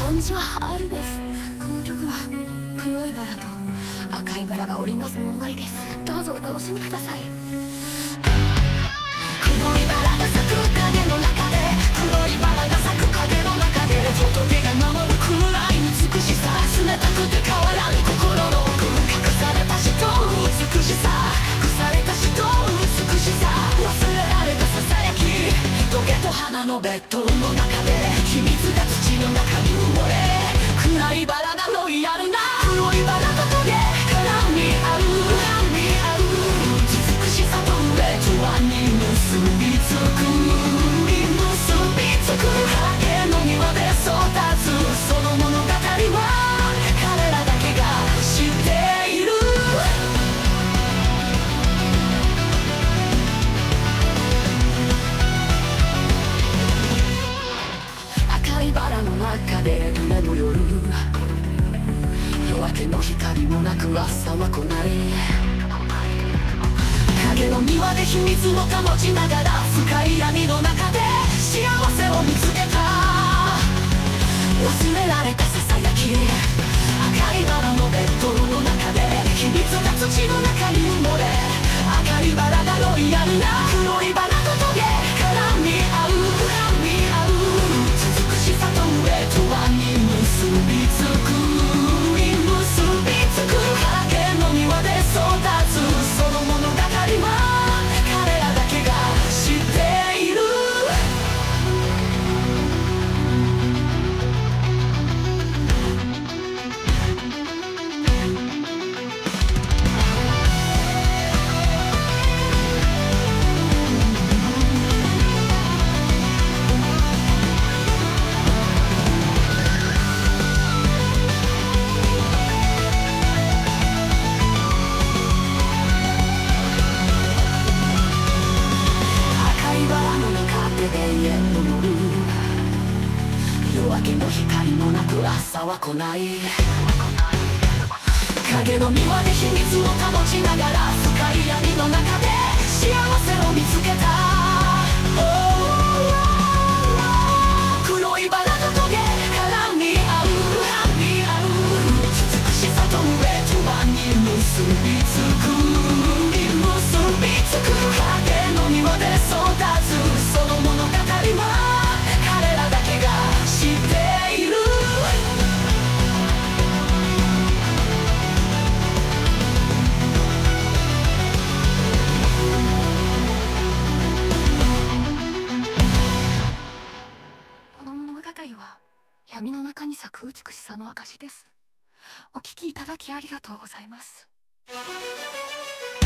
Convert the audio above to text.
こんにちは、R です。この曲は黒いバラと赤いバラが織りなす物語です。どうぞお楽しみください。黒いバラが咲く影の中で、黒いバラが咲く影の中で、仏が守るくらい美しさ、冷たくて変わらぬ心の奥、隠された死と美しさ、腐れた死と美しさ、忘れられたささやき、トゲと花のベッドの中で秘密が土の中に埋もれ、暗いバラがロイヤルな黒いバラとトゲ絡み合う、美しさと上とはに結びつく、影の庭で育つその物語は彼らだけが知っている。赤いバラの中で夢の夜、夜明けの光もなく朝は来ない。影の庭で秘密を保ちながら、深い闇の中で幸せを見つけた。忘れられたささやき、赤いバラのベッドの中で秘密が土の中に埋もれ、赤いバラがロイヤルな黒いバラとトゲ絡み合う、美しさと上とはに結びつく、影の庭で育つその物語は彼らだけが知っている。夜明けの光もなく朝は来ない。影の庭で秘密を保ちながら、深い闇の中で幸せを見つけた。黒いバラとトゲ絡み合う、美しさと上とはに結びつく、影の庭で育つその物語は彼らだけが知っている。この物語は闇の中に咲く美しさの証です。お聞きいただきありがとうございます。